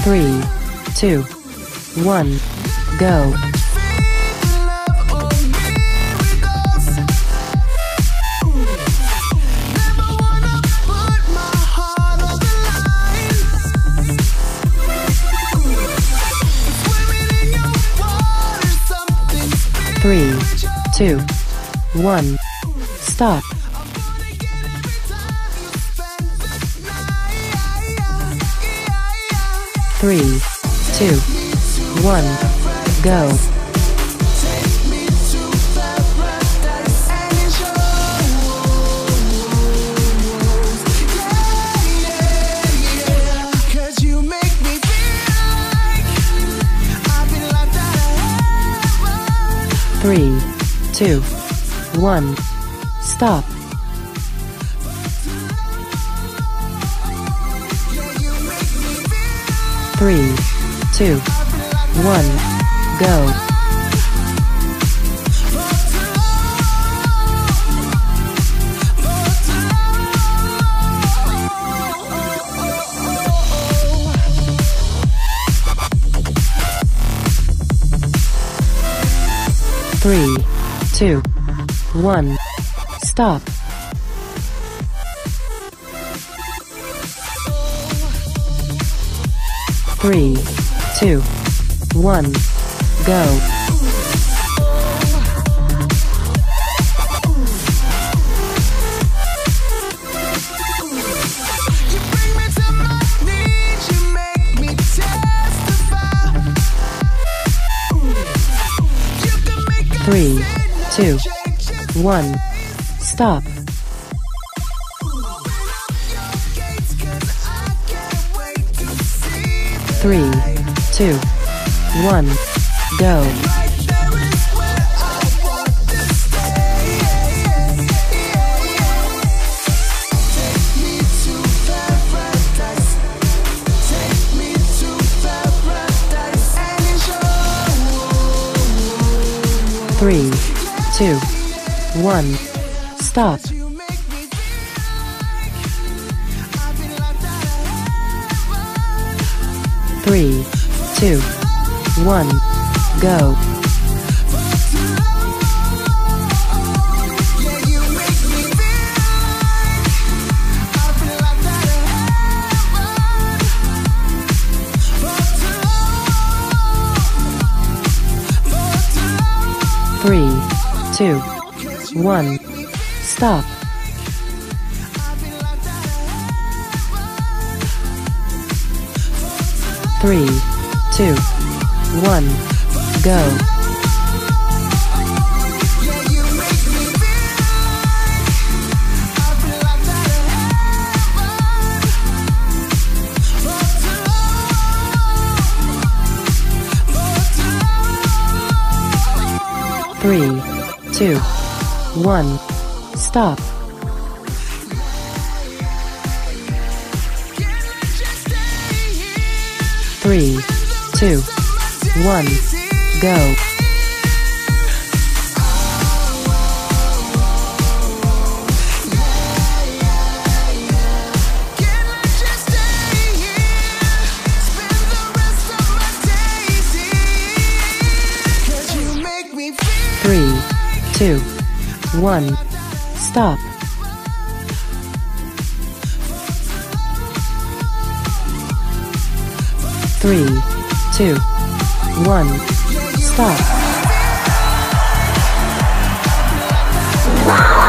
3, 2, 1, go. 3, 2, 1, stop. 3, 2, 1, go. 3, 2, 1, stop. 3, 2, 1, go. 3, 2, 1, stop. 3, 2, 1, go. 3, 2, 1, stop. 3, 2, 1, go. 3, 2, 1, stop. 3, 2, 1, go. 3, 2, 1, stop. 3, 2, 1, go. 3, 2, 1, stop. 3, 2, 1, go. 3, 2, 1, stop. 3, 2, 1, stop.